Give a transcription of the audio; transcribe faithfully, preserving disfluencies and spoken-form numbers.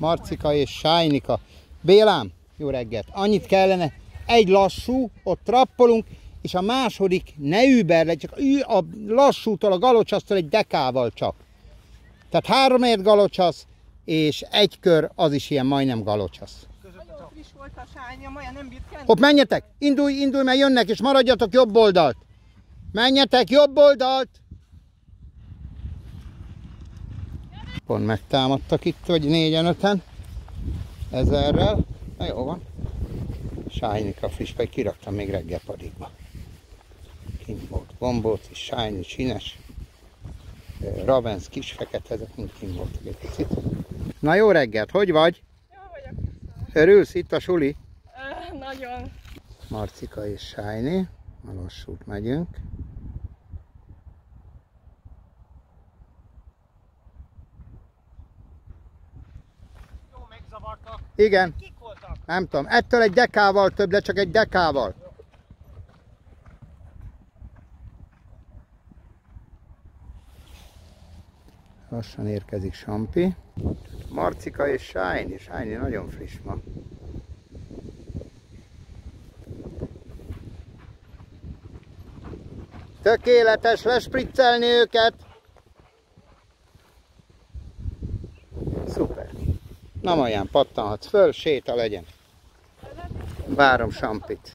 Marcika és Sájnika. Bélám, jó reggelt. Annyit kellene, egy lassú, ott trappolunk, és a második ne überle, csak a lassútól, a galocsasztól egy dekával csak. Tehát háromért galocsasz, és egy kör az is ilyen majdnem galocsasz. Nagyon friss volt a sánja, Maja nem bírt kenni. Hopp, menjetek! Indulj, indulj, mert jönnek, és maradjatok jobb oldalt. Menjetek jobb oldalt! Pont megtámadtak itt, vagy négyen, öten. Ezerrel. Na jó van. Sájnika friss, vagy kiraktam még reggel padikba. Kint volt gombóc, Sájni, Csines, Ravensz, kis fekete, ezek mind kint voltak egy picit. Na jó reggelt, hogy vagy? Jó vagyok. Örülsz itt a suli? Ö, nagyon. Marcika és Sájni, a lassút megyünk. Jó, megzavartak. Igen. Kik voltak? Nem tudom, ettől egy dekával több, de csak egy dekával. Lassan érkezik Sampi. Marcika és Sájni. Sájni nagyon friss ma. Tökéletes, lespriccelni őket. Szuper. Na Maján, pattanhatsz föl, séta legyen. Várom Sampit.